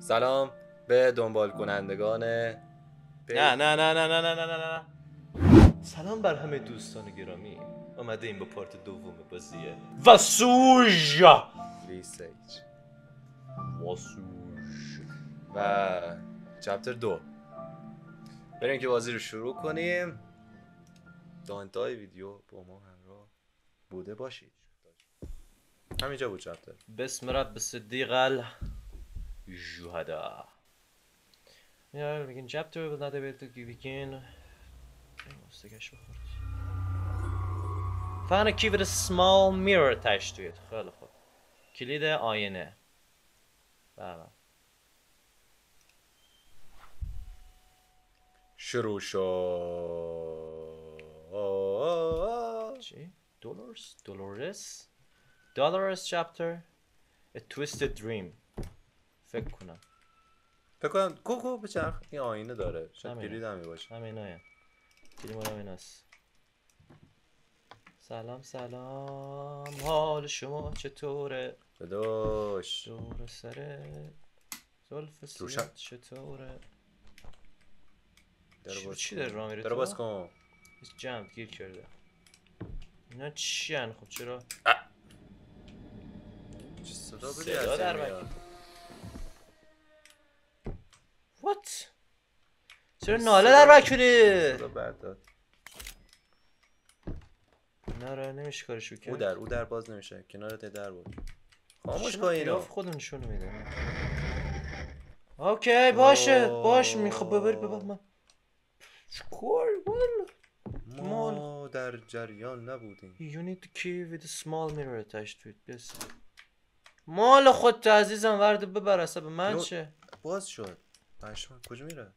سلام به دنبال کنندگان نه نه نه نه نه نه نه نه نه. سلام بر همه دوستان گرامی، آمده این با پارت دوم بازیه واسوژا ریسیج واسوژ و چپتر 2. بریم که بازی رو شروع کنیم. تا انتهای ویدیو با ما همراه بوده باشید. همینجا بود چپتر. بسم رب صدیق الشهدا. Ja, we can chapter will not able to begin. فقط key with a small mirror attached to it. خیلی خوب. کلید آینه. بله. شروع شد. چی؟ Dolores chapter A Twisted Dream. فکر کنم کوکو بچرخ. این آینه داره. شاید همینه. کلید همی باشه. همینه. کلید مال همین است. سلام سلام، حال شما چطوره؟ داداش دور سره زلف سیات چطوره؟ چی داره راه میره تو؟ داره باز کن. جمع گیر کرده. اینا چی هن؟ خب چرا؟ چه صدا بدی صدا از در این بک. میاد؟ What؟ چرا ناله در بک میری؟ صدا بد داد. نه را نمیشه کارشو کرد. او در باز نمیشه. کنارت در بود. خاموش کن اینو. خود نشونو میده. اوکی باشه باش میخوام ببر من چیکار والا ما در جریان نبودیم. You need to key with a small mirror attached to it. Yes. مال خودت عزیزم ورد ببر اصلا به من چه؟ باز شد. پشمان کجا میره؟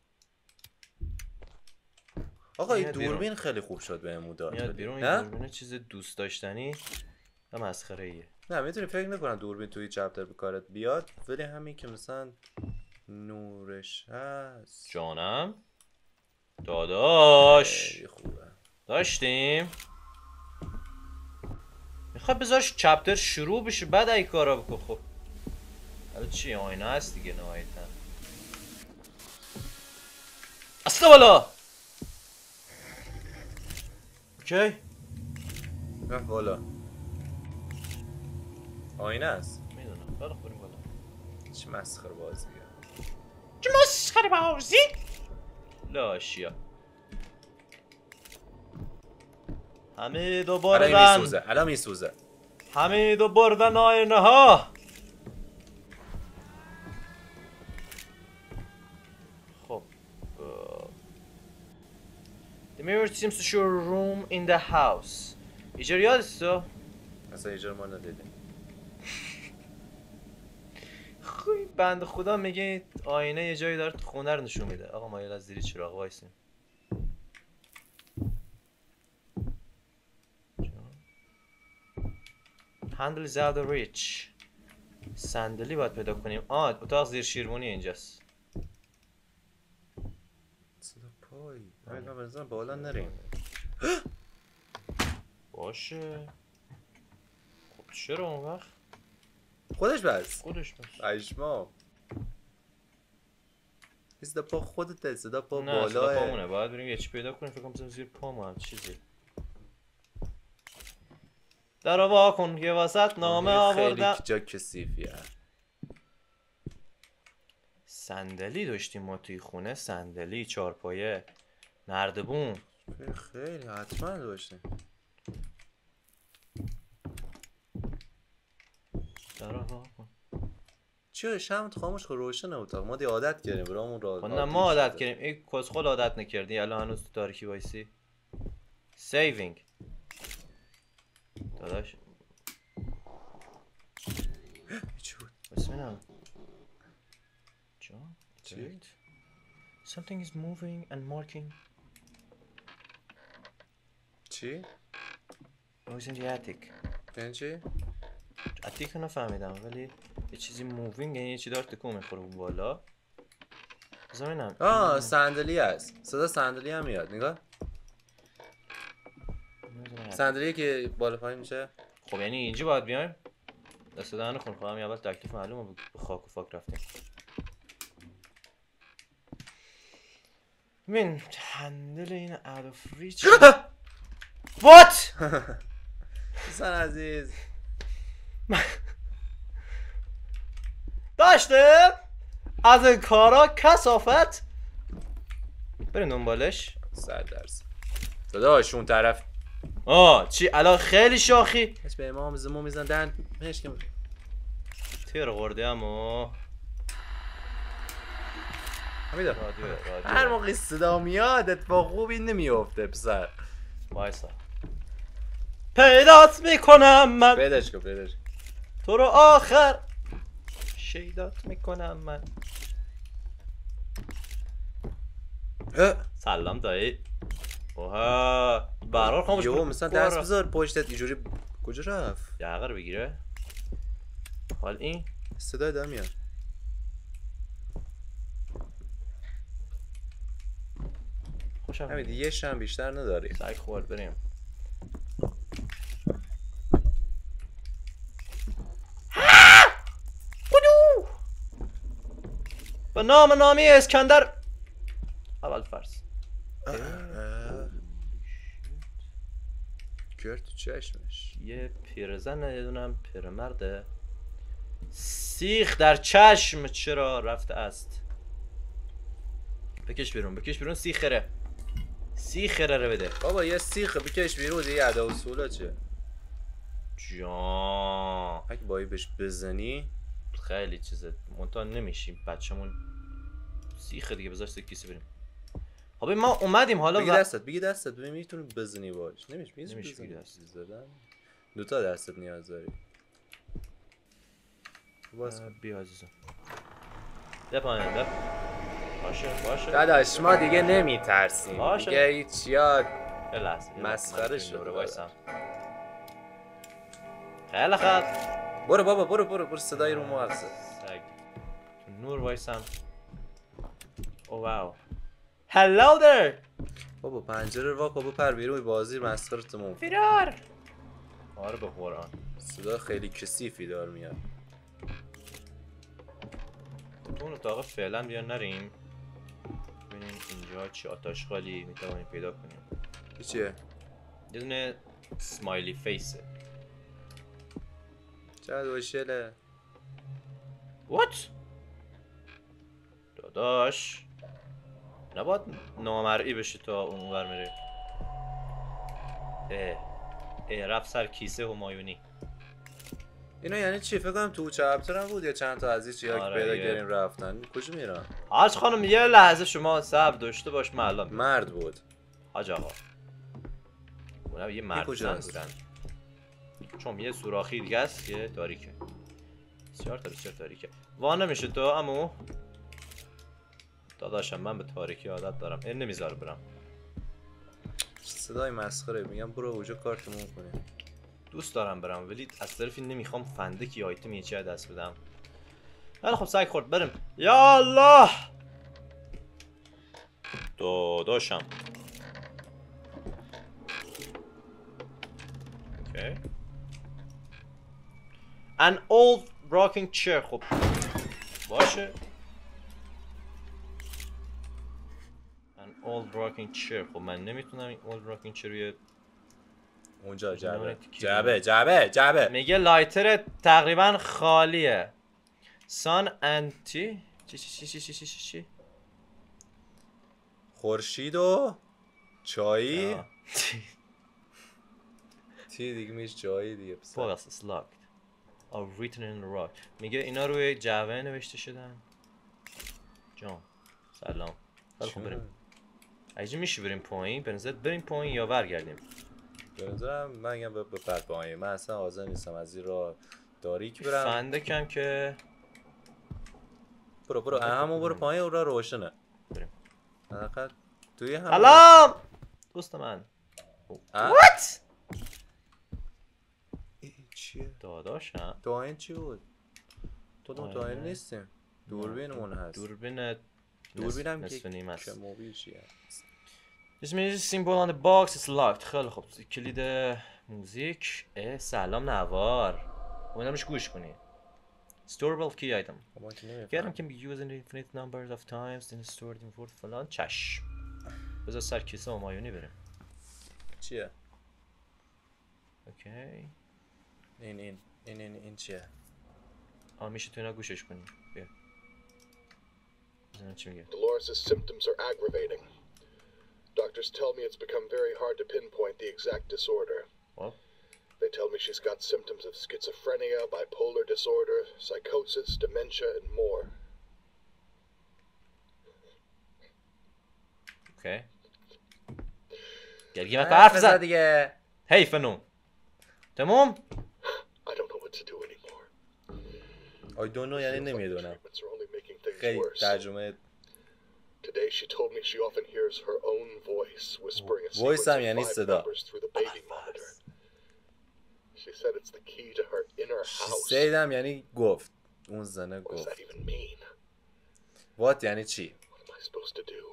آقا این دوربین خیلی خوب شد بهمون داد. میاد بیرون. این دوربین چیز دوست داشتنی و مسخره ایه. نه میتونی فکر نکنم دوربین توی چپتر به کارت بیاد، ولی همین که مثلا نورش هست. جانم داداش خیلی خوبه. داشتیم میخوای بذارش چپتر شروع بشه بعد ای کارا بکن. خب حالا چی آینه هست دیگه نهایتا. اصلا بالا اوکی نه بالا آینه است. میدونم بالا بریم بالا. چه مسخره بازیه. چه مسخره بازی لاشیا. حمید و بردن الان میسوزه. حمید و بردن آینه ها. خب The mirror seems to show a room in the house. ایجار یادست تو؟ اصلا ایجار ما ندیدیم. خوی بند خدا میگه آینه یه جایی داره تو خونه رو نشون میده. آقا ما یه از زیر چراغ وایسیم. Handle is out of reach. صندلی باید پیدا کنیم. اتاق زیر شیروانی اینجاست. صدا پای. ما بزن بالا نریم. باشه. خب چرا اون وقت؟ خودش بس. پشمام. صدا پا خودت. صدا پا بالاه. نه صدا پامونه. باید بریم یه چی پیدا کنیم. فکر کنم زیر پامو هم چیزی. در وا کن یه وسط نامه آوردم. خیلی جا کثیفیه. صندلی داشتیم ما توی خونه. صندلی چارپایه نردبون. خیلی حتما داشتیم. در وا کن. چیه شمت خاموش کن روشن اتاق. ما دی عادت کردیم برامون را. نه ما عادت کردیم. این کسخل عادت نکردی. الان هنوز تو تاریکی وایسی. سیوینگ داداش چی بود؟ بسم الله. جان چی؟ Something is moving and marking. چی؟ Noise in the attic. یعنی چی؟ اتیک نفهمیدم ولی یه چیزی مووینگ یعنی یه چی داره تکون میخوره اون بالا. بذار صندلی هست. صدا صندلی هم میاد. نگاه. صندلی که بالا پایین میشه. خب یعنی اینجا باید بیایم. دست دهن خون خواهم اول تکلیف معلومه. به خاک و فاک رفتیم. ببین هندل این ادوفری چی؟ وات؟ دوستان عزیز داشته از این کارا کثافت بریم دنبالش. 100%. داداش اون طرف چی الان خیلی شاخی هیچ به امام زمو میزندن مشکم تیر خورده اما همیدا رادیو هر موقع صدا میاد اتفاق خوبی نمیافته پسر. وایسا پیدات میکنم من پیداش کن تو رو آخر شیدات میکنم من. سلام دایی. اوها برار خاموش یو کن. مثلا دست بذار پشتت اینجوری کجا رفت؟ یقه رو بگیره. حال این صدای دار میاد. خوشم همین یه شم بیشتر نداری. سگ خورد بریم. به نامی اسکندر اول فرس. کرد تو چشمش. یه پیرزن یه دونم پیرمرده. سیخ در چشم چرا رفته است؟ بکش بیرون سیخره رو بده. بابا یه سیخ بکش بیرون دیگه ادا اصولا چه؟ جان اگه بایی بهش بزنی خیلی چیزه منتها نمیشیم بچه‌مون سیخ دیگه. بذار کیسه بریم. خب ما اومدیم حالا بگی دستت ببین میتونی بزنی باش. نمیشه بگی دست زدن. دوتا دستت نیاز داری. باز بیا عزیزم. ده پایین باشه داداش ما دیگه نمیترسیم. باشه. دیگه هیچ یاد یه لحظه مسخره شده. وایسا خیلی خوب برو بابا برو صدای رو مغزه. سگ تو نور وایسم. او واو هلو در بابا پنجره رو واکن بپر بیرون. بازی مسخره تموم. فرار. آره به قرآن صدا خیلی کثیفی دار میاد. تو اون اتاق فعلا بیا نریم ببینیم اینجا چی آتش خالی میتوانیم پیدا کنیم. چیه؟ یه دونه سمایلی فیسه. چقدر وشله. وات؟ داداش نباید نامرئی بشی تا اون ور میره. رفت سر کیسه همایونی. اینا یعنی چی؟ فکر کنم تو چپتر هم بود یا چند تا از این چیزا که پیدا یه. کردیم رفتن. کجا میرن؟ حاج خانم یه لحظه شما صبر داشته باش. معلوم مرد بود. حاج آقا اونم یه مرد زن بودن. چون یه سوراخی دیگه است که تاریکه. بسیار تاریکه. وا نمیشه تو عمو؟ داداشم من به تاریکی عادت دارم. این نمیذاره برم. صدای مسخره. میگم برو اونجا کارتمون کنیم. دوست دارم برم ولی از طرفی نمیخوام فندکی آیتم یه چیه دست بدم. خیلی خب سگ خورد بریم. یا الله داداشم. اوکی an old rocking chair. خب باشه an old rocking chair. خب من نمیتونم این old rocking chair روی اونجا جعبه میگه لایتر تقریبا خالیه. سان انتی چی خورشید و چایی تی دیگه میشه چایی دیگه. Box is locked or written in the rock. میگه اینا روی جعبه نوشته شدن. جان سلام. خیلی خوب بریم. اگه میشه بریم پایین به نظرت بریم پایین یا برگردیم؟ به نظرم من میگم بپر پایین. من اصلا حاضر نیستم از این راه تاریک برم. فندکم که برو همون برو پایین اون راه روشنه. بریم. حداقل توی هم سلام دوست من. What؟ چیه؟ داداشم داین چی بود؟ تو داین نیستیم. دوربینمون هست. دوربینم نصف نیم که هست. موبیل چیه؟ This means symbol on the box is locked. خیلی خوب کلید موزیک. سلام نوار. امیدوارم گوش کنی. Storable key item. Get them can be used in infinite numbers of times then stored in word فلان. چشم. بذار سر کیسه همایونی بریم. چیه؟ اوکی. این چیه؟ میشه تو اینا گوشش کنی. بیا. بزنم چی میگه. Dolores' symptoms are aggravating. Doctors tell me it's become very hard to pinpoint the exact disorder. خب. They tell me she's got symptoms of schizophrenia, bipolar disorder, psychosis, dementia, and more. اوکی. گرگی من حرف بزن دیگه. حیف نو. تمام؟ I don't know what to do anymore. I don't know یعنی نمیدونم. Treatments are only making things خیلی worse. ترجمه Today she told me she often hears her own voice whispering a Voice sequence هم of یعنی 5 صدا. numbers through the baby monitor. She said it's the key to her inner house. سیدم یعنی گفت. اون زنه What does گفت. that even mean? What یعنی چی؟ What am I supposed to do?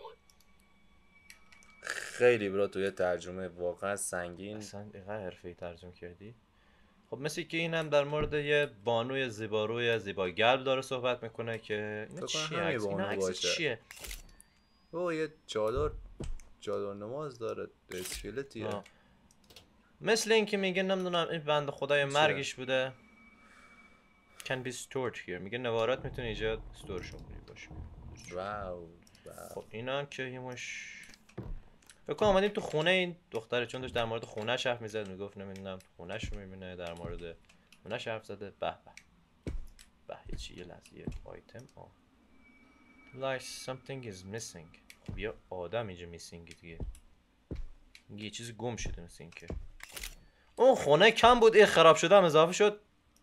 خیلی برا توی ترجمه واقعا سنگین. اصلا اینقدر حرفه‌ای ترجمه کردی؟ خب مثل که اینم در مورد یه بانوی زیباروی زیباگرب داره صحبت میکنه که اینا فکر کنم چیه؟ همین عکس اینا بانو عکس باشه. چیه؟ او یه چادر نماز داره. اسکلتیه. آه. مثل این که میگه نمیدونم این بنده خدای مرگش بوده. Can be stored here. میگه نوارات میتونه اینجا استورشون کنی باشه. واو. خب اینا که یمش فکر کنم اومدیم تو خونه این دختره چون داشت در مورد خونه‌ش حرف میزد میگفت نمیدونم خونه‌ش رو میبینه در مورد خونه‌ش حرف زده. به یه چی یه لحظه یه آیتم like something is missing. خب یه آدم اینجا میسینگه دیگه. یه چیزی گم شده مثل این که اون خونه کم بود این خراب شده هم اضافه شد.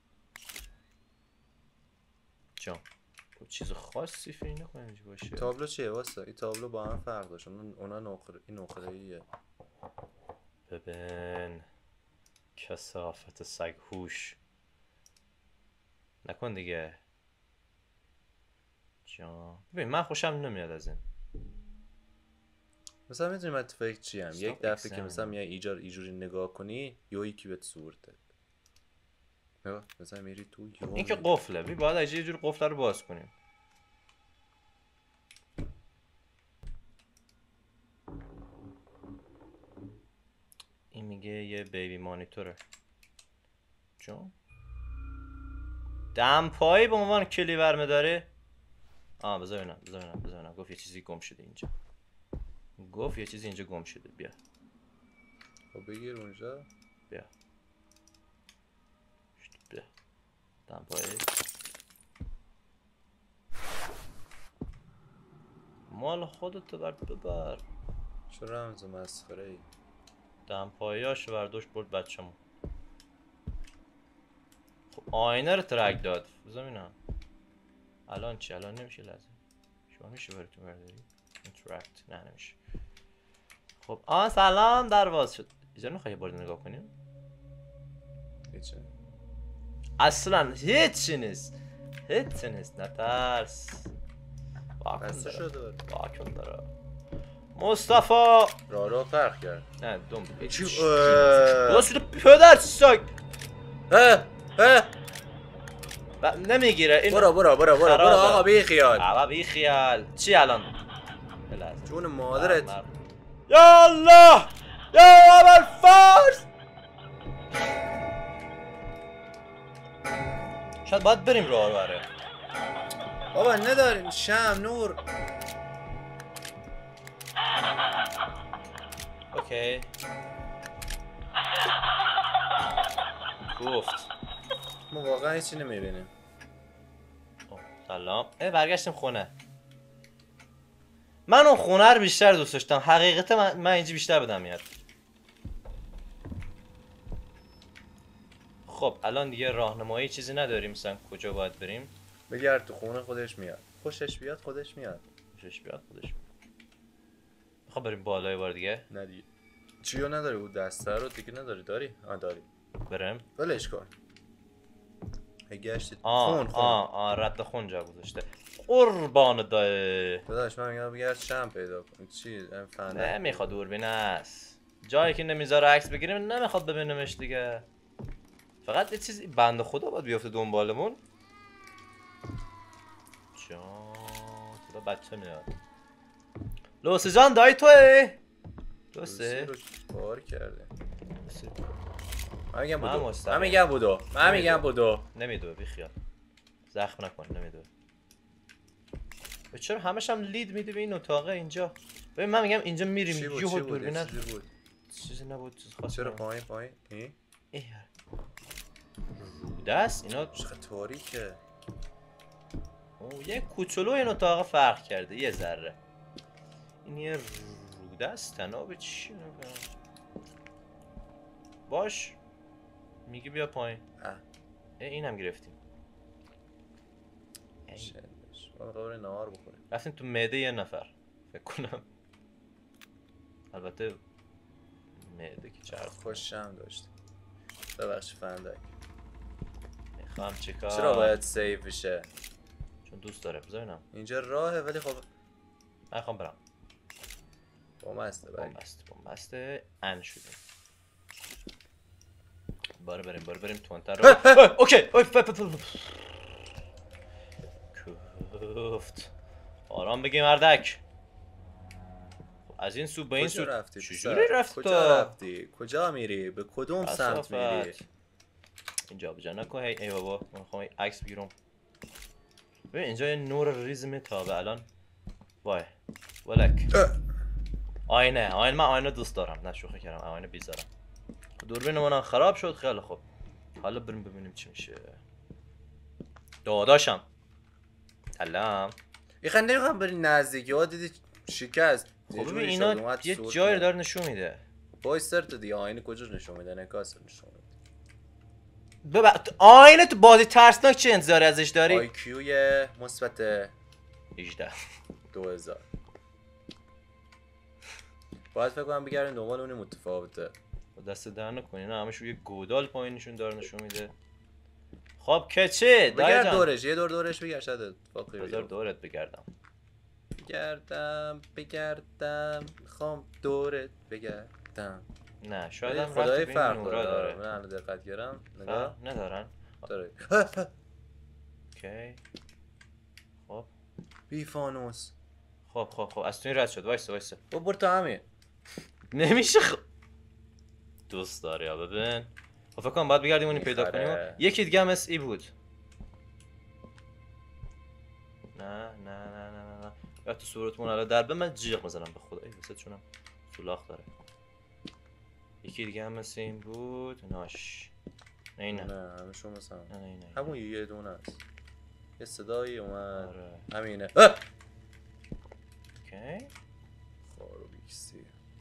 جان چیز خاصی فکر نکنم اینجا باشه. تابلو چیه واسه؟ این تابلو با هم فرق داشت. اونا نقره‌ایه. ببین کثافت سگ هوش نکن دیگه. جان ببین من خوشم نمیاد از این. مثلا میدونی من تو فکر چیم؟ یک دفعه که exam. مثلا میای اینجوری نگاه کنی یا یکی بهت سورته. نگاه مثلا میری تو این که قفله. ببین باید یه جور قفله رو باز کنیم. این میگه یه بیبی مانیتوره. جون دمپایی به عنوان کلیور مداره. بذار ببینم گفت یه چیزی گم شده اینجا. گفت یه چیزی اینجا گم شده. بیا خب بگیر اونجا. بیا دمپایی مال خودت ببر. چه رمز مسخره ای. دمپاییاشو برداشت برد بچه‌مون. خب آینه رو ترک داد. بذار ببینم الان چی؟ الان نمیشه لازم. شما میشه بری تو برداری اینتراکت. نه نمیشه. خب سلام در باز شد. اینجا نمیخوای یه بار نگاه کنیم؟ هیچه اصلا هیچی نیست. نترس. بسته شده. واکن داره مصطفی راه فرق کرد. نه دوم چی؟ باز شده پدر سگ. نمیگیره این. برو آقا بی خیال. آقا بی خیال. چی الان؟ جون مادرت. یا الله یا اول فرس. شاید باید بریم راه رو بره. بابا نداریم شم نور. اوکی گفت ما واقعا هیچی نمیبینیم. سلام. برگشتیم خونه. من اون خونه رو بیشتر دوست داشتم. حقیقت من اینجا بیشتر بدم میاد. خب الان دیگه راهنمایی چیزی نداریم مثلا کجا باید بریم. بگرد تو خونه خودش میاد. خوشش بیاد خودش میاد. میخوام بریم بالای بار دیگه. نه دیگه چیو نداری بود دسته رو دیگه نداری داری؟ داری. بریم. ولش کن. گشتید خون رد خون جا گذاشته. قربان دای داداش من میگم بگرد شم پیدا کن. چی نه میخواد دوربین است. جایی که نمیذاره عکس بگیریم نمیخواد ببینیمش دیگه. فقط یه چیزی بنده خدا باید بیفته دنبالمون. جان خدا بچه میاد. لوسی جان دایی توی درسته؟ رو کار کرده. درسته. من میگم من بودو. مستقیم. من میگم بودو. من میگم بودو. نمیدوه بیخیال. زخم نکن نمیدوه. چرا همش هم لید میده به این اتاقه اینجا؟ ببین من میگم اینجا میریم چی بود؟ یهو چی بود؟ دوربین یه چیزی بود. چیزی نبود چیز خاصی چرا نبود. پایین؟ این؟ دست اینا چقدر تاریکه. یه کوچولو این اتاق فرق کرده یه ذره. این یه روده است تناب چی نگم. باش میگی بیا پایین. این هم گرفتیم. من قبل نهار بخوریم. رفتیم تو معده یه نفر فکر کنم. البته معده که چرخ خوشم داشت. ببخش فندک. میخوام چیکار؟ چرا باید سیف بشه؟ چون دوست داره بذارینم اینجا راهه ولی خب من خوام برم. بامسته بومبسته ان شدیم. باره بریم تونتر رو. اوکی کفت آرام بگی مردک. از این سو به این سو رفتی؟ چجوری رفت؟ کجا رفتی؟ کجا میری؟ به کدوم سمت میری؟ اینجا بجا نکن. ای بابا من میخوام عکس بگیرم. ببین اینجا یه نور ریز میتابه الان. وای ولک آینه من آینه دوست دارم. نه شوخی کردم آینه بیزارم. دوربین من خراب شد. خیلی خوب حالا بریم ببینیم چی میشه. داداشم سلام. یه نمیخوام بری نزدیکی ها دیدی شکست. خب ببین اینا یه جایی داره نشون میده. وایس تو دیگه آینه کجا نشون میده؟ نکاس نشون میده. آینه تو بازی ترسناک چه انتظاری ازش داری؟ آی کیوی مثبت 18 2000. باید فکر کنم بگردیم دنبال اون متفاوته. دست در نکن اینا همش روی گودال پایینشون داره نشون میده. خب که چه؟ بگرد دورش یه دورش بگرد شاید اتفاقی بذار دورت بگردم. بگردم میخوام دورت بگردم. نه شاید هم خدای رفت فرق نورا داره. من الان دقت کردم نگاه ندارن داره. اوکی خب بی فانوس. خب از تو این رد شد. وایسا برو تو همین نمیشه. دوست داری یا ببین. خب فکر کنم باید بگردیم اونی پیدا کنیم. یکی دیگه هم اس ای بود. نه یا تو صورتمون الان در به من جیغ میزنم به خدا. ای وسط چونم سولاخ داره. یکی دیگه هم مثل این بود. ناش نه همشون مثلا نه همون یه دونه است. یه صدایی اومد. آره. همینه. اوکی خارو بیکسی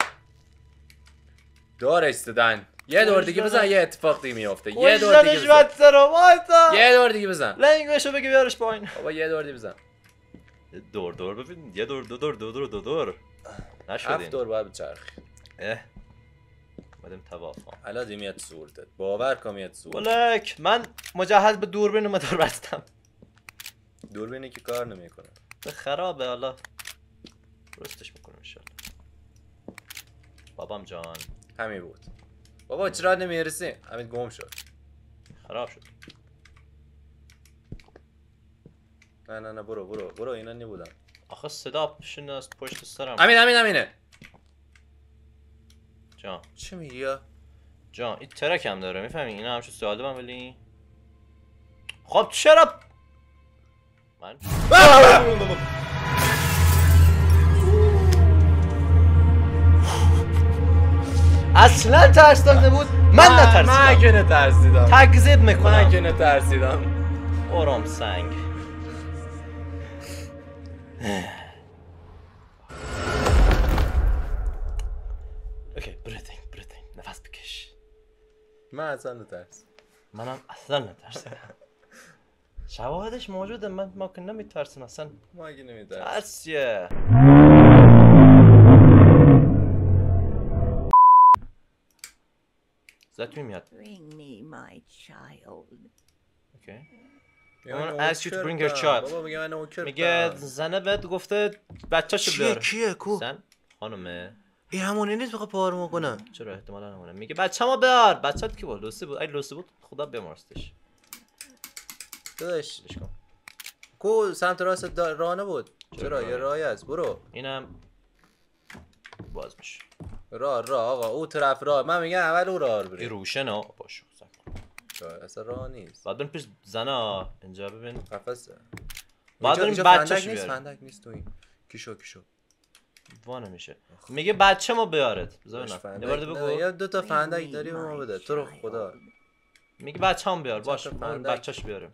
دارش دادن. یه دور دیگه بزن یه اتفاق دیگه میافته. یه دور دیگه بزن. یه دور دیگه بزن. لنگوشو بگی بیارش پایین. بابا یه دور دیگه بزن. دور ببین. یه دور نشدین. 7 دور باید بچرخی. اومدیم توافق. الان دیمیت صورتت باور کن میاد صورت. ولک من مجهز به دوربین اومدم رفتم. دوربینی که کار نمیکنه. خرابه حالا درستش میکنم ان شاء الله. بابام جان همین بود. بابا چرا نمیرسی؟ همین گم شد. خراب شد. نه برو اینا نبودن. آخه صدا پشت سرم. همینه. جان چی میگی؟ جان این ترک هم داره میفهمی؟ اینا همشو سواله من ولی خب چرا من اصلا ترسناک نبود. من نترسیدم. من که نترسیدم. تکذیب میکنم. من که نترسیدم. آرام سنگ. اوکی بریدینگ نفس بکش. من اصلا نترسیدم. منم اصلا نترسیدم. شواهدش موجوده. ما که نمیترسیم اصلا. ما که نمیترسیم. ترسیه. زدمی میاد. Bring me my child. اوکی. I ask you to bring your child. بابا میگه من اوکر. میگه زنه بهت گفته بچه‌شو بیار. کیه کو؟ زن خانومه. این همونی نیست بخواد پارو کنه. چرا احتمالاً همونه. میگه بچه‌مو بیار. بچه‌ت کی بود؟ لوسی بود. اگه لوسی بود خدا بیامرزتش. داداش کو سمت راست رانه بود. چرا یه راهی است برو. اینم باز میشه. راه آقا او طرف راه، من میگم اول او راه رو این بریم. روشنه باشه. اصلا راه نیست. بعد بریم پیش زنا اینجا ببین. قفسه. بعد اینجا بریم فندک بچه‌ش نیست، بیاریم. فندک نیست تو این. کیشو وا نمیشه. میگه بچه ما بیارد. بذار باش، ببینم. فندک یه بار نه، بگو. یا 2 تا فندک Bring داری me به ما my بده تو رو child. خدا. میگه بچه هم بیار. چند باش. تا ما بریم فندک؟ بچه‌ش بیاریم.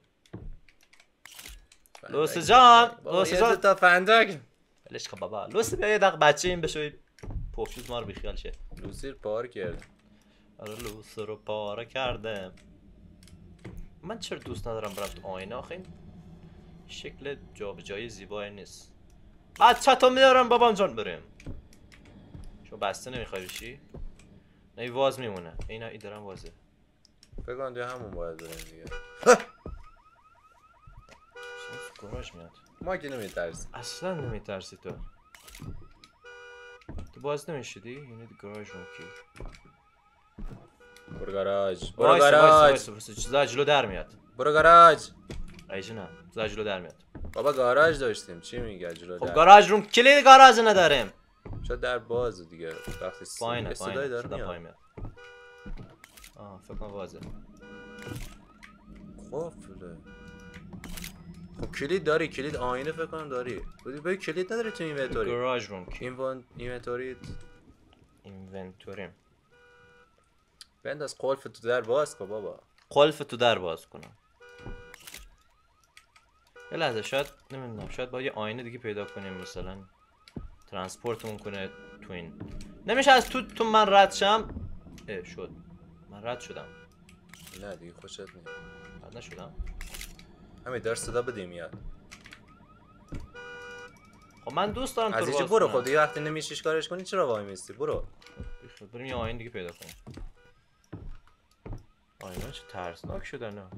فندک لوسی نه. جان، بابا لوسی یه جان. 2 تا فندک. ولش کن بابا. لوسی بیا یه دقیقه بچه این بشه. پوفیوز ما رو بیخیال شه. لوسی رو پار کرد. آره لوسی رو پاره کردم. من چرا دوست ندارم برم تو آینه آخه این شکل جابجایی زیبایی نیست. بچه تو میارم بابام جان بریم. شما بسته نمیخوای بشی؟ نه این واز میمونه. این دارم وازه. فکر کنم دیگه همون باید بریم دیگه. گراژ میاد. ما که نمیترسیم. اصلا نمیترسی تو. تو باز نمیشدی؟ یعنی گراژ روم کی؟ برو گاراژ. برو وایسا گاراژ. چیزا جلو در میاد. برو گاراژ. ایجا نه. چیزا جلو در میاد. بابا گاراژ داشتیم چی میگه جلو خب در؟ گاراژ روم کلید گاراژ نداریم. شاید در باز دیگه وقتی پایینه صدای داره صدا پایین میاد. میاد. فکر کنم وازه. قفله. خب کلید داری، کلید آینه فکر کنم داری. ببین کلید نداری تو اینونتوری. گاراژ روم کی؟ اینونتوری اینونتوریم. بنداز قلف تو در باز کن بابا. قلف تو در باز کنم. یه لحظه شاید نمیدونم شاید با یه آینه دیگه پیدا کنیم مثلا ترانسپورتمون کنه تو این. نمیشه از تو من رد شم. شد. من رد شدم. نه دیگه خوشت نیست. رد نشدم. همین در صدا بده میاد. خب من دوست دارم تو از رو اینجا باز برو. کنم. خب دیگه وقتی نمیشیش کارش کنی چرا وای میستی؟ برو. بریم یه آینه دیگه پیدا کنیم. آینه چه ترسناک شده نه.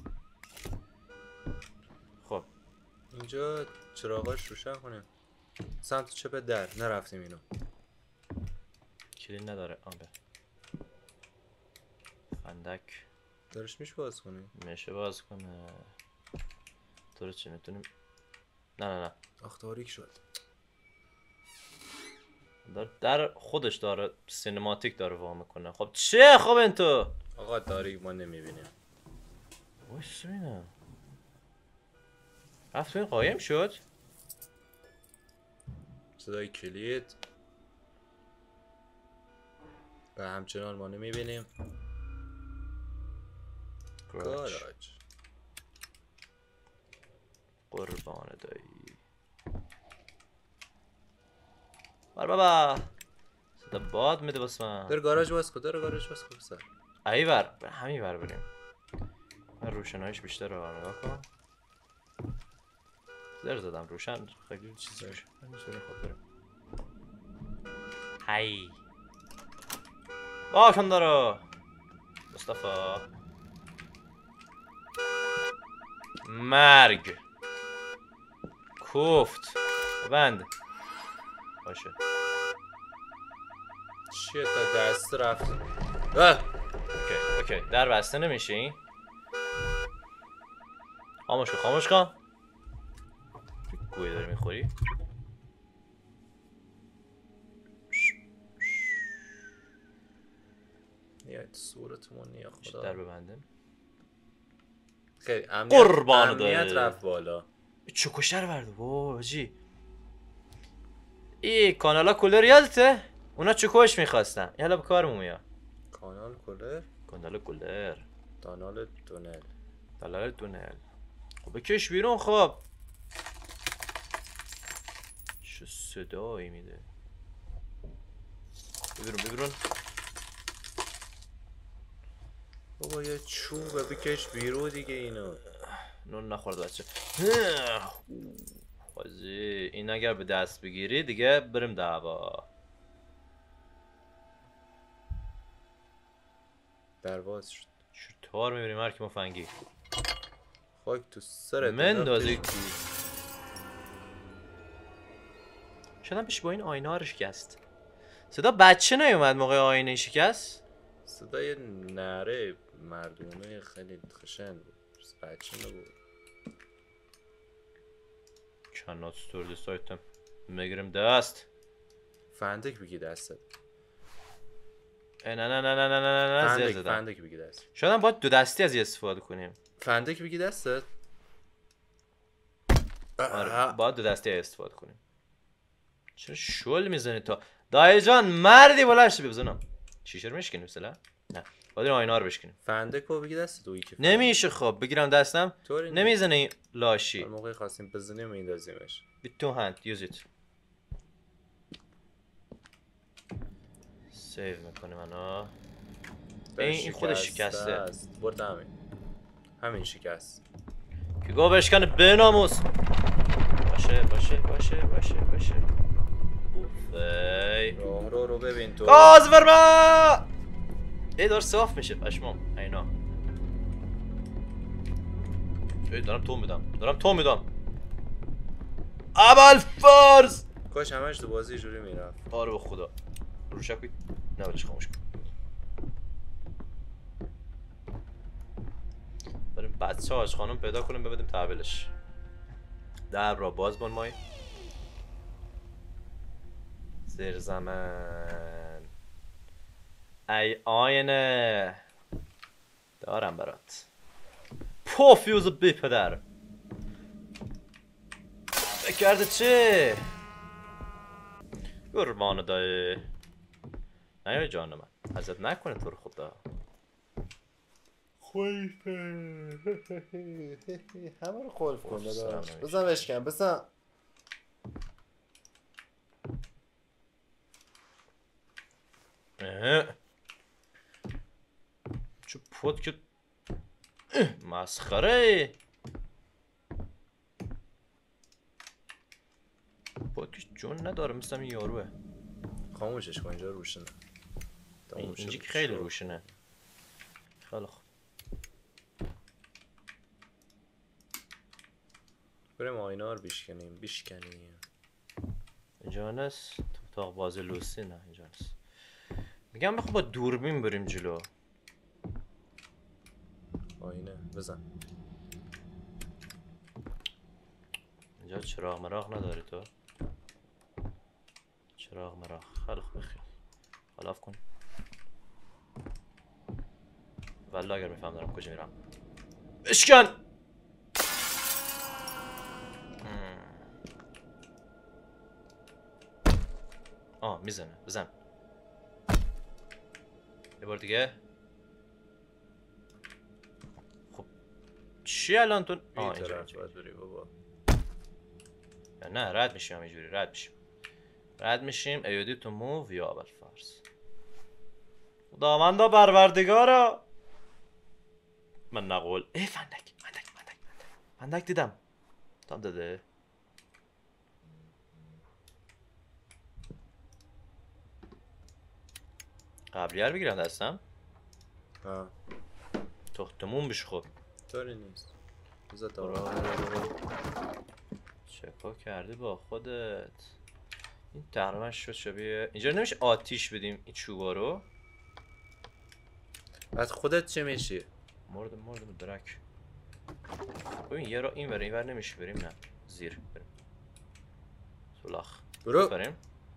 خب اینجا چراغاش روشن کنیم. سمت چپ در نرفتیم اینو. کلید نداره. آبه فندک درش میشه باز کنیم. میشه باز کنه. تو رو چی میتونیم؟ نه آخ تاریک شد. در خودش داره سینماتیک داره وا میکنه. خب چه خب این تو آقا تاریک ما نمیبینیم. وایس ببینم رفت این قایم شد. صدای کلید و همچنان ما نمیبینیم. گاراژ قربان دایی بر بابا صدا باد میده بس من. در گاراژ باز کن. در گاراژ باز کن سر. ای ور همین ور بریم. من روشنایش بیشتر رو نگاه کن. در زدم روشن خیلی چیزی میشه. همینطوری خب بریم. هی باشم دارو مصطفی مرگ کوفت بند باشه. چیه تا دست رفت. اوکی در بسته نمیشه این. خاموش کن. گوی داری میخوری؟ نیاید صورتمون نیا خدا. در ببندم. خیلی امنیت قربان امنیت داره. رفت بالا. چکشتر برده واه جی. ای کانالا کولر یادته؟ اونا چکش میخواستن. یالا به کارمون میاد. کانال کولر. کانال کولر. دانال تونل. دلال تونل. خب بکش بیرون خب. چه صدایی میده. بیرون. بابا یه چوبه بکش بیرون دیگه اینو. نون نخورد بچه. بازی این اگر به دست بگیری دیگه بریم دعوا. درواز شد. چطور میبینیم هر کی مفنگی خاک تو سرت. مندازی. شدم پیش با این آینه ها رو شکست. صدا بچه نیومد موقع آینه شکست. صدای نره مردونه خیلی خشن بود. بچه نبود. cannot store this item. میگیرم دست. فندک بگی دستت. نه نه نه نه نه نه نه زیر زدم. فندک بگی دست. شاید هم باید 2 دستی از یه استفاده کنیم. فندک بگی دستت. آره باید 2 دستی استفاده کنیم. چرا شل میزنی تو؟ دایی جان مردی بلنش بزنم. شیشه رو میشکنیم مثلا؟ نه. باید این آینه رو بشکنیم. فندک رو بگی دستت و یکی. نمیشه خب بگیرم دستم. نمیزنه این لاشی. هر موقع خواستیم بزنیم میندازیمش. With 2 hands use it. سیو میکنه منو. این خودش شکسته. برد همین شکست. که گو بشکنه بناموس. باشه باشه باشه باشه باشه. اوفی. رو ببین تو. گاز ورما. ای دار صاف میشه پشمام. اینا. ای دارم تو میدم. اول فرض. کاش همش تو بازی جوری میرفت. آره به خدا. روشک بید. نه بلش خاموش کن. بریم بچه آج خانم پیدا کنیم ببینیم تحویلش. در را باز بان مای. زیر زمن. ای آینه. دارم برات. پوفیوز بی پدر. بکرده چه؟ قربان دای. نه جان من ازت نکنه تو رو خدا. خویفه همه رو خلف کن داداش. بزن بشکن بزن. چه پود که مسخره. پود که جون نداره مثل این یاروه. خاموشش کن اینجا روشنه. اینجا که خیلی روشنه. خیلی خوب. بریم آینه رو بشکنیم. اینجا نست. تو اتاق بازی لوسی نه اینجا نست. میگم بخواه با دوربین بریم جلو. آینه بزن. اینجا چراغ مراغ نداری تو؟ چراغ مراغ خیلی خوب بخیر. خلاف کن. والله اگر میفهم دارم کجا میرم. بشکن. میزنه بزن. یه بار دیگه. خب چی الان تو؟ اینجا باید بری بابا. نه رد میشیم همینجوری رد میشیم ایودی تو موو یا اول فرض. خداوندا پروردگارا. من نقول. ای فندک دیدم. تام داده. قبلیه رو بگیرم دستم. تختمون بشه خب. طوری نیست. چکا کردی با خودت. این تقریبا شد شبیه. اینجا نمیشه آتیش بدیم این چوبا رو. بعد خودت چه میشی؟ مردم درک. ببین یه را این ور نمیشه بریم. نه زیر بریم. سولاخ برو بریم.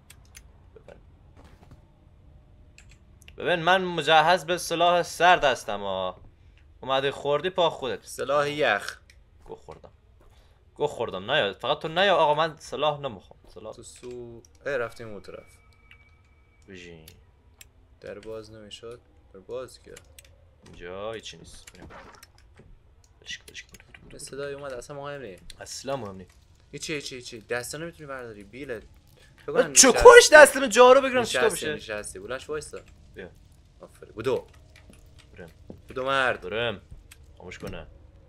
ببین من مجهز به سلاح سرد هستم ها. اومده خوردی پا خودت. سلاح یخ. گو خوردم نیا فقط تو نیا آقا من سلاح نمیخوام. سلاح تو سو رفتیم اون طرف. بجین. در باز نمیشد. در باز کرد. اینجا هیچی نیست. بشک. صدای اومد اصلا مهم نیست. اصلا مهم نیست. هیچی دستا نمیتونی برداری بیله. چکوش دستم جارو بگیرم چطور بشه؟ نشستی بلنش وایستا. بیا آفرین بودو مرد. برم خاموش کنه.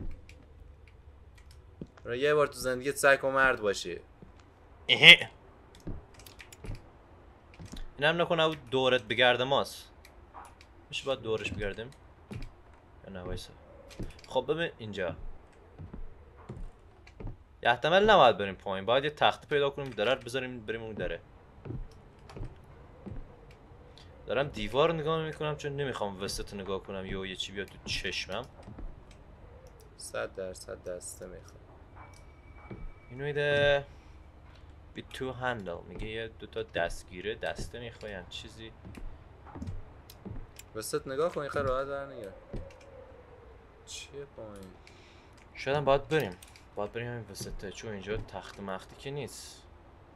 یه بار تو زندگیت سعی کن مرد باشی. اینم نکنه او دورت بگرده ماست. میشه باید دورش بگردیم یا نه وایسا. خب ببین اینجا یه احتمال نباید بریم پایین. باید یه تخت پیدا کنیم درر بذاریم بریم اون دره. دارم دیوار نگاه میکنم چون نمیخوام وسط نگاه کنم یه چی بیاد تو چشمم. 100% دسته میخوام. اینو میده بی تو هندل. میگه یه دوتا دستگیره دسته میخواین چیزی. وسط نگاه کن خیلی راحت برنگرد. چیه پایین؟ شاید هم باید بریم همین وسطه، چون اینجا تخت مختی که نیست.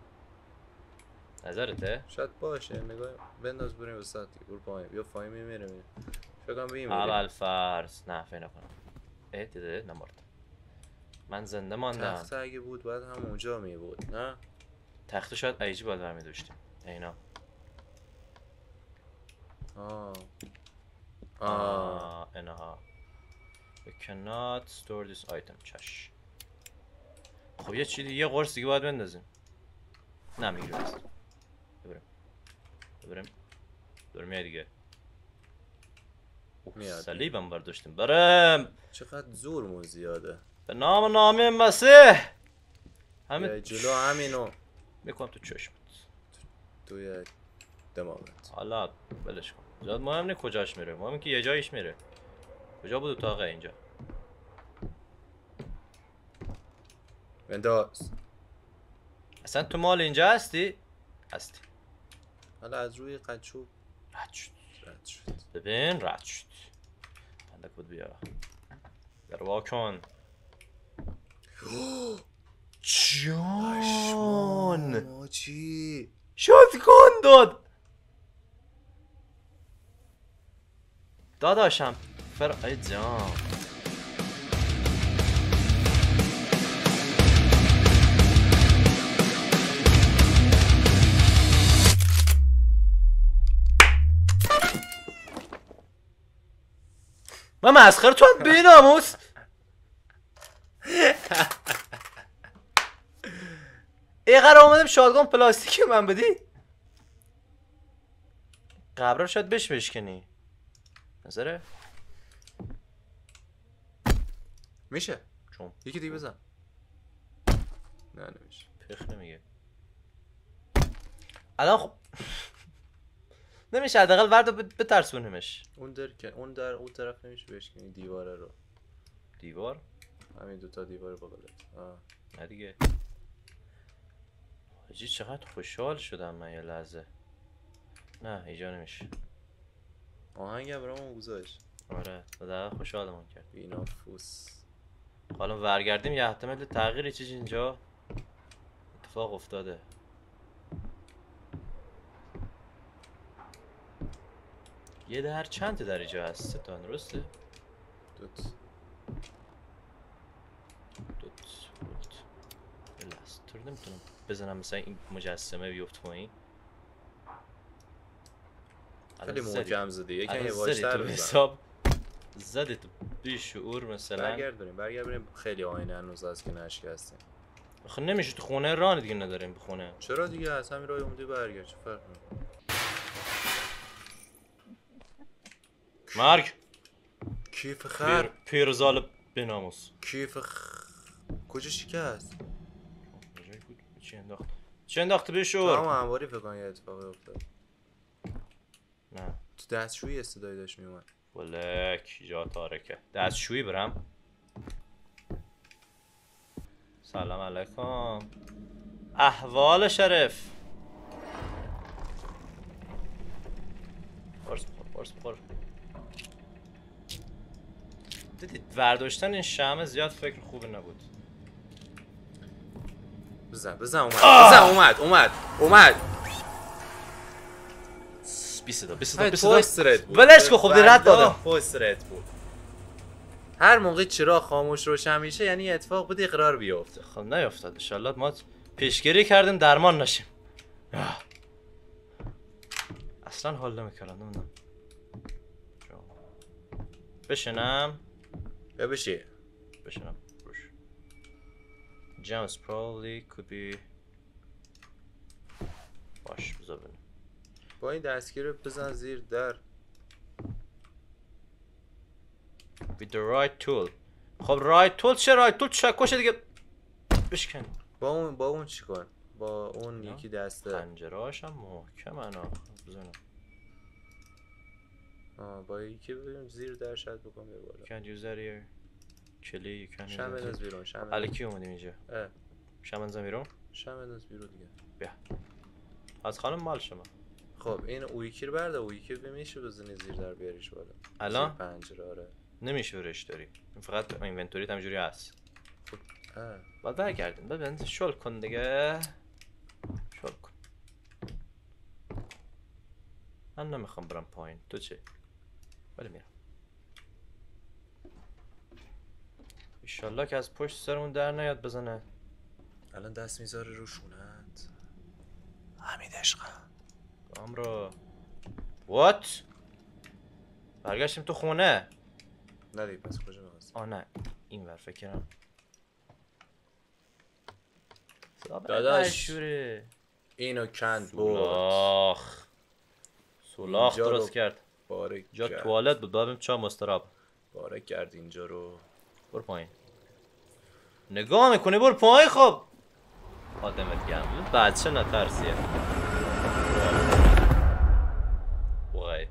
نظرته؟ شاید باشه. نگاه بنداز بریم وسط دیگه. برو پایین. بیا پایین میمیره. فکر کنم بیم اول فرض نه فکر نکنم. دیده نمارد. من زنده ماندم. تخت اگه بود باید هم اونجا می بود نه؟ تخت شاید ایجی باید برمی داشتیم اینا. اینها We cannot store this item. چش. خب یه چیزی یه قرص دیگه باید بندازیم. نه میگیره بس. بریم یه دیگه. میاد. صلیبم برداشتیم. برم. چقدر زورمون زیاده. به نام نامی مسیح. همین جلو همینو میکنم تو چشمت. توی دماغت. حالا بلش کن. زیاد مهم نیست کجاش میره. مهم که یه جایش میره. کجا بود اتاقه اینجا؟ بنداز. اصلا تو مال اینجا هستی؟ هستی. حالا از روی قچوب رد شد. شد. ببین رد شد. بندک بود بیا. در واکن. جان چی؟ شاتگان داد. داداشم ای جان. من مسخره تو هم بیناموس. ای قرار اومدم شاتگان پلاستیکی من بدی؟ قبرم شاید بشکنی. نظره؟ میشه. چون یکی دیگه بزن. نه نمیشه. پخ نمیگه. الان خب نمیشه حداقل ورد بترسونیمش. اون در اون طرف نمیشه بشکنی دیواره رو. دیوار؟ همین دوتا دیوار بغلت. نه دیگه. حاجی چقدر خوشحال شدم من یه لحظه. نه اینجا نمیشه. آهنگم برامون گذاشت. آره دقیقا خوشحالمون کرد. بی‌نفوس. حالا برگردیم یه احتمال تغییری چیزی اینجا اتفاق افتاده. یه در چند تا در اینجا هست؟ 3 تا درسته؟ دوت. یه لحظه طور نمیتونم بزنم مثلا این مجسمه بیفت پایین. خیلی محکم زده. یکم الان یواشتر زدی تو بزن. حساب زدی تو بیشعور مثلا. برگرد بریم خیلی آینه هنوز هست که نشکستیم. آخه نمیشه تو خونه ران دیگه نداریم به خونه. چرا دیگه از همین راه اومدی برگرد چه فرق میکنه؟ مرگ کیف خر پیرزال بناموس. کجا شکست؟ چی انداخته بیشعور؟ تو هم انباری فکر کنم یه اتفاقی افتاد. نه تو دستشویی صدایی داشت میومد. بلک جا تارکه. دستشویی برم. سلام علیکم. احوال شرف. قرص بخور. دیدید ورداشتن این شمع زیاد فکر خوبی نبود. بزن اومد 20 تا ولش کن. خب رد دادم. پوسترت بود. هر موقع چراغ خاموش روشن میشه یعنی اتفاق بود اقرار بیفته. خب نیافتاد ان شاء الله. ما پیشگیری کردیم درمان نشیم. اصلا حال نمیکردم. نمیدونم بشینم یا بشینم روش. James probably could be باش بذار ببینم. با این دستگیر بزن زیر در. With the right tool. خب right tool چه right tool چکشه دیگه بشکن. با اون چیکار؟ با اون یکی دسته پنجره‌اش هم محکم انا بزنم. با یکی ببینیم زیر در شاید بکنم یه بالا. Can't use that here. کلی you can't use شم that. بنداز بیرون. الکی اومدیم اینجا. شم بنداز بیرون. شم بنداز بیرون دیگه. بیا. از خانم مال شما. خب این اویکی رو برده، اویکی میشه بزنی زیر در بیاریش بالا. الان؟ زیر پنجره آره. نمیشه برش داری. فقط اینونتوریت همجوری هست. اه. باید برگردیم. ببین شل کن دیگه. شل کن. من نمیخوام برم پایین. تو چه؟ ولی میرم. ایشالله که از پشت سرمون در نیاد بزنه. الان دست میذاره رو شونت. حمید عشقم. کامرا. وات؟ برگشتیم تو خونه. نه دیگه پس کجا می‌خواستی؟ آه نه این ور فکرم. داداش. شوره. اینو کند برد. سولاخ. سولاخ اینجا رو درست کرد. بارک جا کرد. توالت بود بابیم چا مستراب. بارک کرد اینجا رو. برو پایین. نگاه میکنی برو پایین خب. آدمت گرم. بچه نترسیه. وای.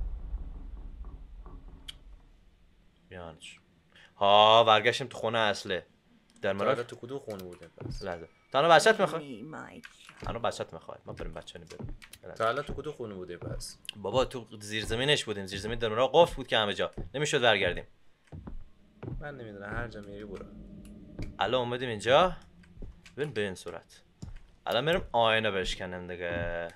بیانش. ها برگشتیم تو خونه اصله. در حالا مراد تو کدوم خونه بودیم پس؟ لحظه. تنها بچت میخواد. Me, my child. تنها بچت میخواد. ما بریم بچه بریم. تا الان تو کدوم خونه بودی پس؟ بابا تو زیرزمینش بودیم. زیرزمین در مراد قفل بود که همه جا. نمیشد برگردیم. من نمیدونم هر جا میری برو. الان اومدیم اینجا. ببین به این صورت. الان میرم آینه بشکنم دیگه.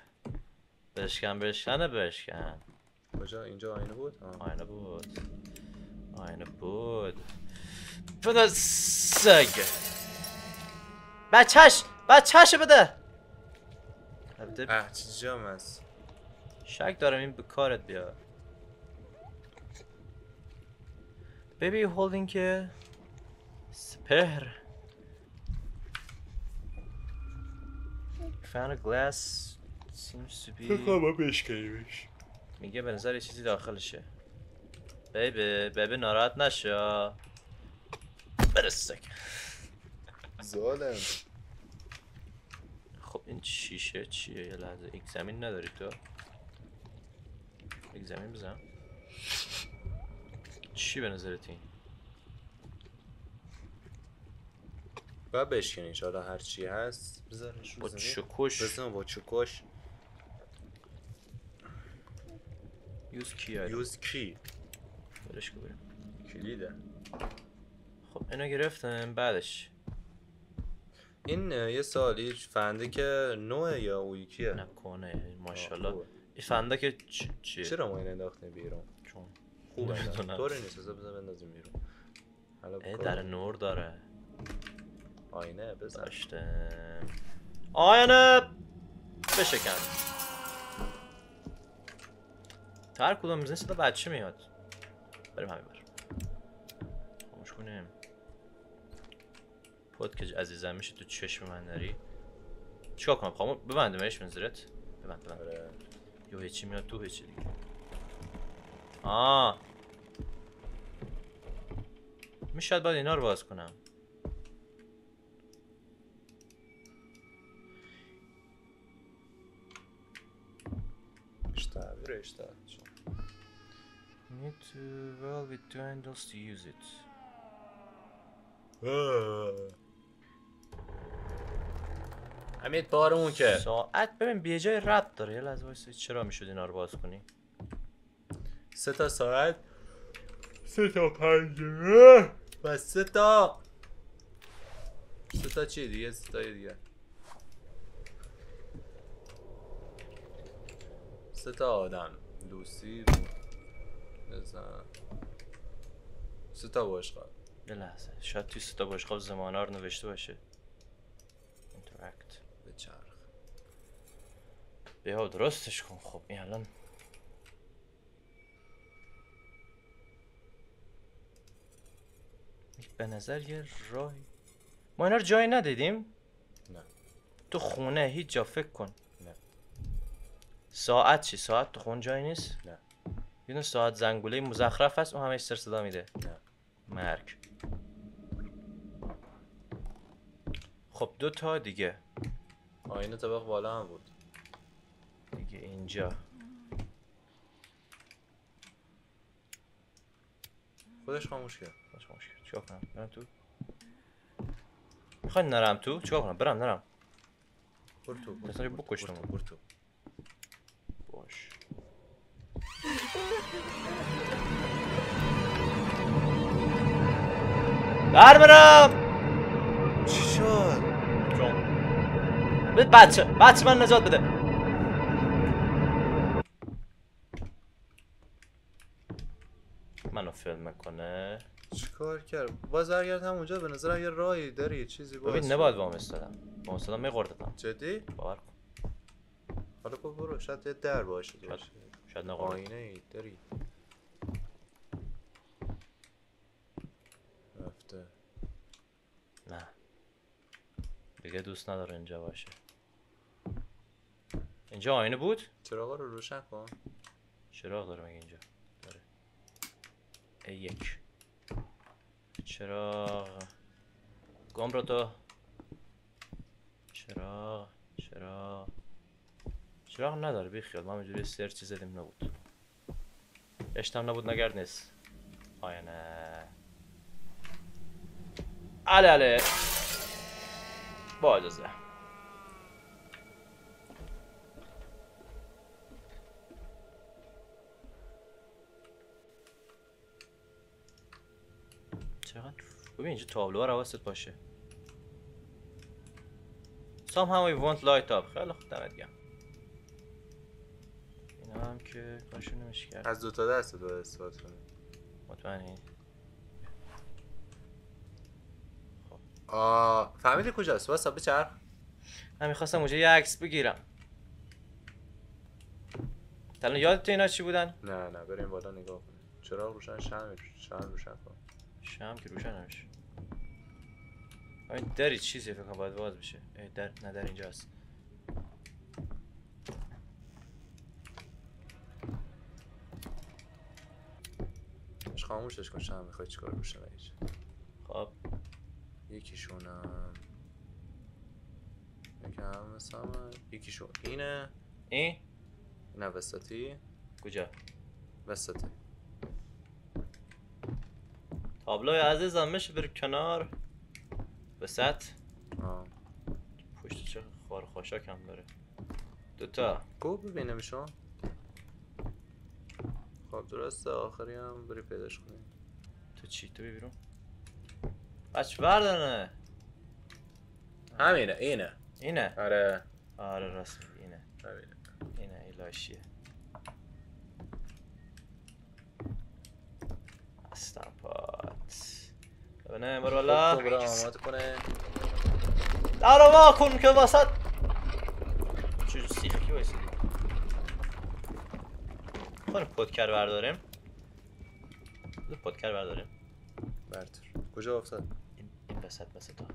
بشکن. کجا اینجا آینه بود؟ آینه بود. آینه بود. پدر سگ. بچهش بده. اه چه جام هست. شک دارم این به کارت بیاد. Baby holding a spear. Found a glass. Seems to be. بشکنیمش. میگه به نظر یه چیزی داخلشه. بیبی ناراحت نشو. برسک. ظالم. خب این شیشه چیه یه لحظه یک زمین نداری تو؟ یک زمین بزن. چی به نظرت این؟ باید بشکنیش حالا هر چی هست بذارش رو با زمین. چکش. بزن با چکش. یوز کی آیدم. یوز کی. برش بریم. کلیده. خب اینو گرفتم بعدش. این یه سوالی فنده که نوعه یا اویکیه؟ نکنه ماشاءالله. خوبه. این فنده که چیه؟ چرا ما این انداختیم بیرون؟ چون خوبه نمی‌دونم. طوری نیست بذار بندازیم بیرون. حالا در نور داره. آینه بزن. داشتم. آینه بشکن. هر کدوم میزنی صدا بچه میاد. بریم همین بر. خاموش کنیم. پود که عزیزم میشه تو چشم من داری. چیکار کنم خاموش ببندمش منظورت؟ ببند. آره. یو هیچی میاد تو هیچی دیگه. میشه باید اینا رو باز کنم. اشتر. Need to well with two handles to use it. حمید بارمون که ساعت ببین بی جای رد داره. یه لحظه وایسا چرا میشد اینا رو باز کنی؟ 3 تا ساعت 3 تا پنجره و 3 تا چی دیگه 3 تا دیگه 3 تا آدم لوسی رو بزن 3 تا باشقاب. یه لحظه شاید توی ستا باشقاب زمانه رو نوشته باشه. اینتراکت به چرخ بیا درستش کن. خب این الان به نظر یه راهی. ما اینا رو جایی ندیدیم؟ نه. تو خونه هیچ جا فکر کن. نه. ساعت چی؟ ساعت تو خونه جایی نیست؟ نه. یه دونه ساعت زنگوله مزخرف هست اون همش سر صدا میده. نه. مرگ. خب 2 تا دیگه. آینه طبق بالا هم بود دیگه اینجا. خودش خاموش کرد. باش مشکل. چیکار کنم؟ برم تو؟ میخوای نرم تو؟ چیکار کنم؟ برم نرم. برو تو مثلا بکشتم. برو تو باش. برم. چی شد؟ جون بده بچه من نجات بده. منو فیلم میکنه. چیکار کرد؟ باز برگرد همونجا. به نظرم یه راهی داری، یه چیزی باز. ببین نباید وام استادم میقردم. جدی؟ باور کن. حالا برو، شاید یه در باشه. شاید نقردم. آینه ای داری. رفته. نه دیگه دوست نداره اینجا باشه. اینجا آینه بود؟ چراغا رو روشن کن. چراغ داره مگه اینجا؟ داره. A1 چراغ گم رو تو. چراغ نداره بیخیال. ما اینجوری سرچی زدیم نبود. اشتم نبود نگرد نیست. آینه عله با اجازه. چقدر ببین اینجا تابلوها رو حواست باشه. Somehow we won't light up. خیلی خوب دمت گرم. اینا هم که کارشون نمیشه کرد. از دوتا دست باید استفاده کنی. مطمئنی؟ فهمیدی کجاست؟ واسه بچرخ. من میخواستم اونجا یه عکس بگیرم. الان یادت اینا چی بودن؟ نه بریم بالا نگاه کنیم. چراغ روشن، شمع روشن کن. شمع که روشن نمیشه. همین دری چیزی فکر کنم باید باز بشه. در اینجا هست. خاموشش کن. شمع میخوای چیکار روشن نگیشه. خب یکیشونم یکم مثلا یکیشون اینه. این؟ نه وسطی. کجا؟ وسطی. تابلوی عزیزم میشه بری کنار. وسط. پشت چه خار خاشاک هم داره. دوتا گو ببینه میشون. خب درسته. آخری هم بری پیداش کنی. تو چی؟ تو بی بیرون؟ بچه بردنه. همینه. اینه. آره راست میگی. اینه. همینه. اینه ایلاشیه. استمپات ببینه برو بالا. برو آماده کنه. درو وا کن که وسط چجور سیخی بایستید. خواهیم پودکر برداریم. پودکر برداریم. بردار. کجا افتاد؟ این وسط ها.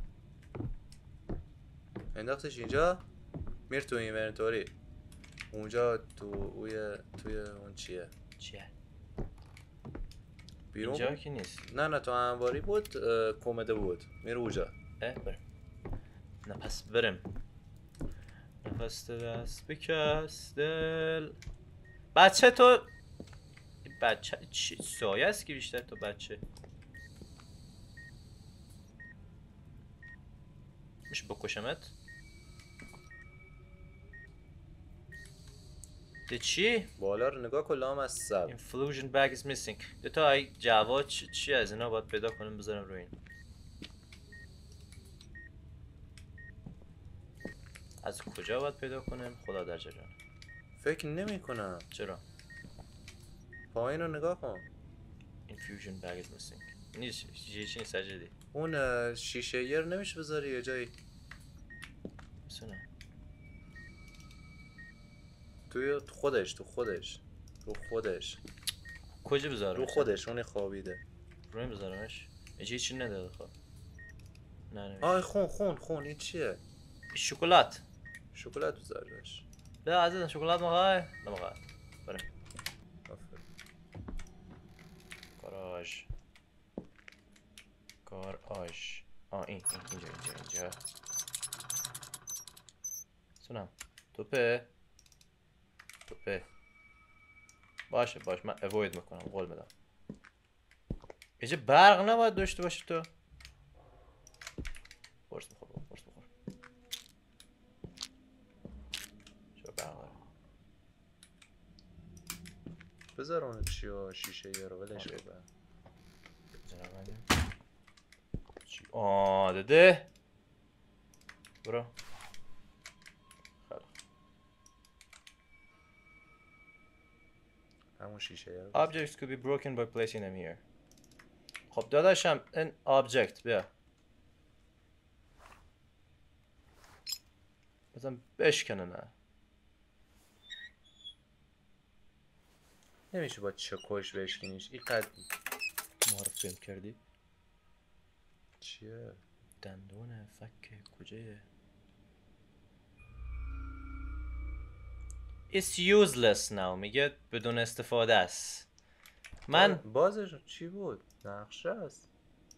انداختش اینجا. میر تو اینورنتوری. اونجا توی اون چیه بیرون اینجا که نیست. نه تو انباری بود. کمده بود. میر اونجا. بریم. نه پس بریم. نفس دست بکس دل. بچه تو بچه چی سایه است که بیشتر تو بچه میشه بکشمت؟ ده چی؟ بالا رو نگاه کن. لام از سب. Infusion bag is missing. دوتا ای جواد چی از اینا باید پیدا کنیم بذارم روی این. از کجا باید پیدا کنیم؟ خدا در جریان. فکر نمی کنم. چرا؟ پایین رو نگاه کن. Infusion bag is missing. نیست چی سجدی. اون شیشه یر نمیشه بذاری یه جایی؟ مثلا توی خودش رو خودش کجا بذارم؟ رو خودش. اون خوابیده. روی این بذارمش؟ هیچی نداره خب. نه نمیشه. آی خون این چیه؟ شکلات بذارش. به عزیزم شکلات میخوای؟ نمیخوای. بریم. گاراژ. اینجا. سونم. توپه. باشه من اوید میکنم. قول بدم. اینجا برق نباید داشته باشی تو. برس بخور. چرا برق داره؟ بذار اون چیا شیشه یه رو ولش کن. داده برو. همون شیشه یه رو Objects could be broken by placing them here. خب داداشم این object بیا بزن بشکنه. نه نمیشه با چکش بشکنیش این قد ما رو فیلم کردی. چیه؟ دندونه فک کجایه؟ It's useless now. میگه بدون استفاده است. من بازش چی بود؟ نقشه است.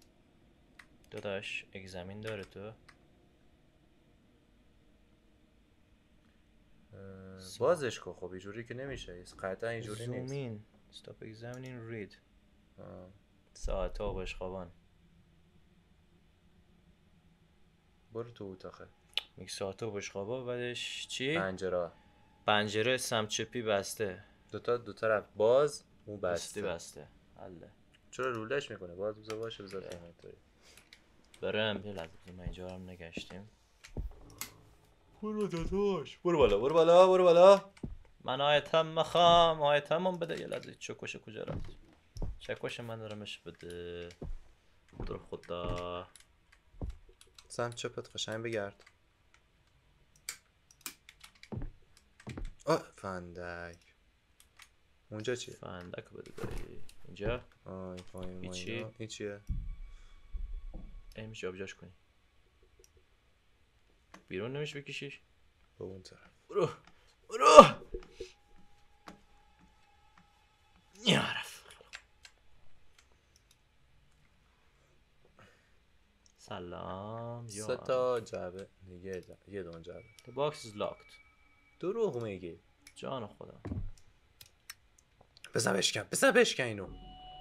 داداش اگزامین داره تو. بازش کن. خب اینجوری که نمیشه. قطعا اینجوری نیست. زومین. Stop examining read. ساعت ها بشخوابان. برو تو اتاقه. میگه ساعت ها بشخوابا بعدش چی؟ پنجره سمت چپی بسته. دو طرف باز اون بسته. حله. چرا رولش میکنه؟ باز بذار باشه بذار اینطوری. برم یه لحظه ما اینجا هم نگشتیم. برو داداش. برو بالا. من آیتم میخوام. آیتمم بده. یه لحظه چکش کجا رفت؟ چکش من دارمش بده. در خدا. سمت چپت قشنگ بگرد. فندک. اونجا چیه؟ فندک بده داری. اینجا؟ هیچی؟ این چیه؟ میشه جابجاش کنی. بیرون نمیشه بکشیش؟ به اون طرف. برو. یارف. سلام. 3 تا جعبه. یه دون جعبه. The box is locked. دروغ میگی. جان خودم. بزن بشکن اینو.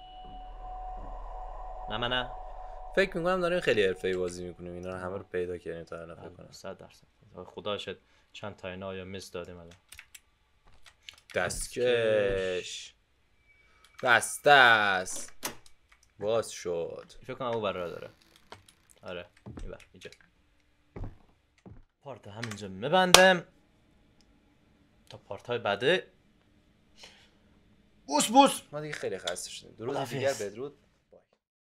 نه. فکر میکنم داریم خیلی حرفه‌ای بازی میکنیم. اینا رو همه رو پیدا کردیم تا الان فکر کنم. 100%. خدا شد چند تا اینا یا مس دادیم الان. دستکش. دست. باز شد. فکر کنم اون برا داره. آره اینجا. پارت همینجا میبندم تا پارت های بعده. بوس ما دیگه خیلی خسته شدیم. درود دیگر بدرود.